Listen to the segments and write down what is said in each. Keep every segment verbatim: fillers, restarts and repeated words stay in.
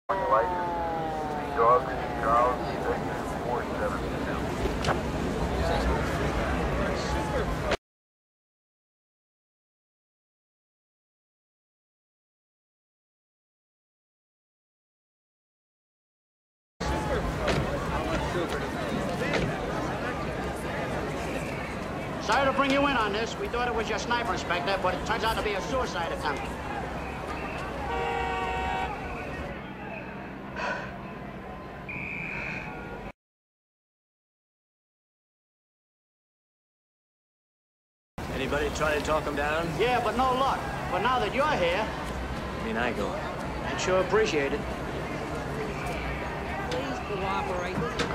License, the dogs, Charles, Victor, four seven two. Sorry to bring you in on this. We thought it was your sniper, Inspector, but it turns out to be a suicide attempt. Anybody try to talk him down? Yeah, but no luck. But now that you're here, I mean, I go. I'd sure appreciate it. Please cooperate.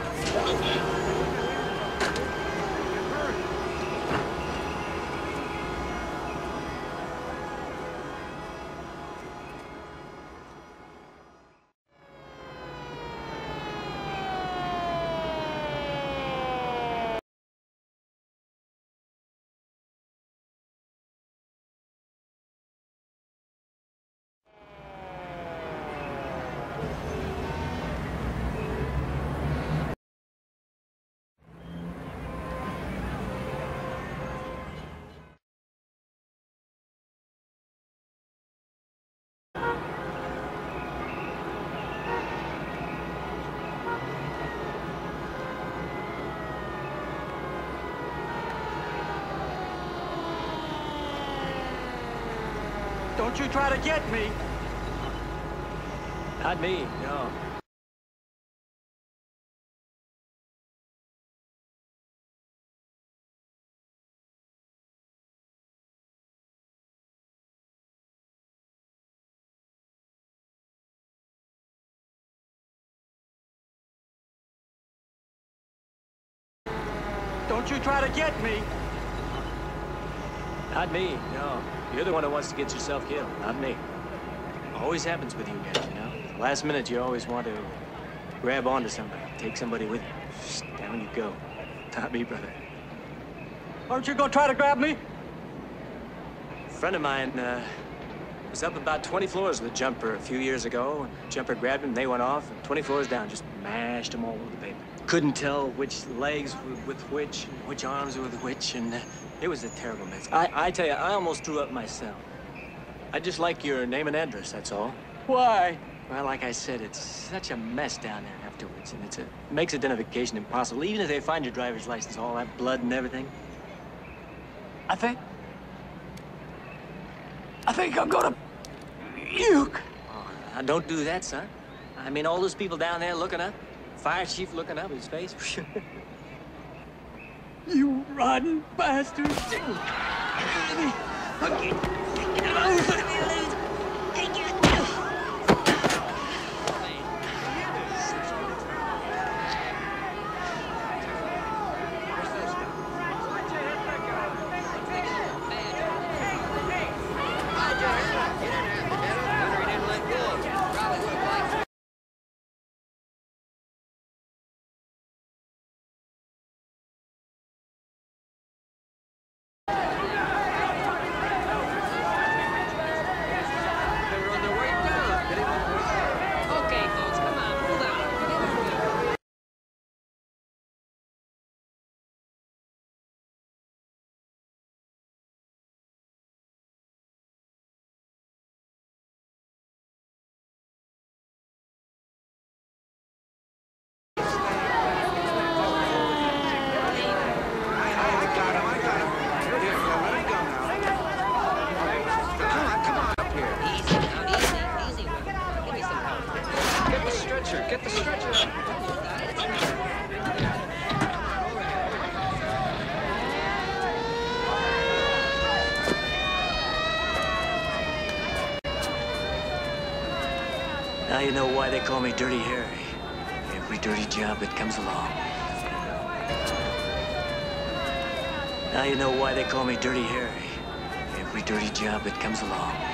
Don't you try to get me. Not me, no. Don't you try to get me. Not me, no. You're the one who wants to get yourself killed, not me. Always happens with you guys, you know? Last minute, you always want to grab onto somebody, take somebody with you. Just down you go. Not me, brother. Aren't you gonna try to grab me? A friend of mine uh, was up about twenty floors with a jumper a few years ago. And jumper grabbed him, and they went off, and twenty floors down, just mashed him all over the pavement. Couldn't tell which legs were with which, and which arms were with which, and uh, it was a terrible mess. I, I tell you, I almost threw up myself. I'd just like your name and address, that's all. Why? Well, like I said, it's such a mess down there afterwards, and it's a, it makes identification impossible. Even if they find your driver's license, all that blood and everything. I think... I think I'm gonna... puke. Oh, now don't do that, son. I mean, all those people down there looking up. Fire chief looking up his face. You rotten bastard! Get the stretcher. Now you know why they call me Dirty Harry. Every dirty job that comes along. Now you know why they call me Dirty Harry. Every dirty job that comes along.